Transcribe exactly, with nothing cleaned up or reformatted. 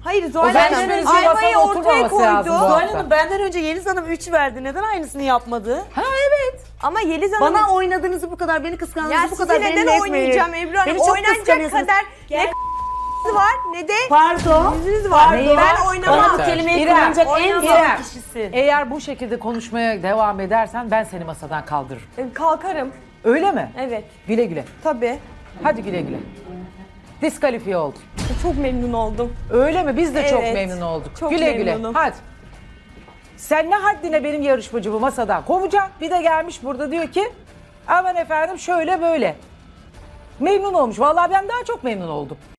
Hayır O Zuhal zaman Hanım hiçbirinizin ayvayı masada ortaya oturmaması lazım bu koydu. hafta. Zuhal Hanım benden önce Yeliz Hanım üç verdi. Neden aynısını yapmadı? Ha evet. Ama Yeliz Hanım... Bana oynadığınızı bu kadar, beni kıskandığınızı Ya bu sizi kadar neden belli etmeyin. oynayacağım Ebru Hanım? Beni çok Oynanacak kıskanıyorsunuz. kadar ne var ne de Pardon. yüzünüz var. Neyi Ben var? oynamam. Bana bu kelimeyi İrem, kullanacak en İrem, zor kişisin. Eğer bu şekilde konuşmaya devam edersen ben seni masadan kaldırırım. E, Kalkarım. Öyle mi? Evet. Güle güle. Tabii. Hadi güle güle. Diskalifiye oldun. Çok memnun oldum. Öyle mi? Biz de çok Evet, memnun olduk. çok güle güle. memnunum. Hadi. Sen ne haddine benim yarışmacımı masadan kovacaksın? Bir de gelmiş burada diyor ki aman efendim şöyle böyle. Memnun olmuş. Vallahi ben daha çok memnun oldum.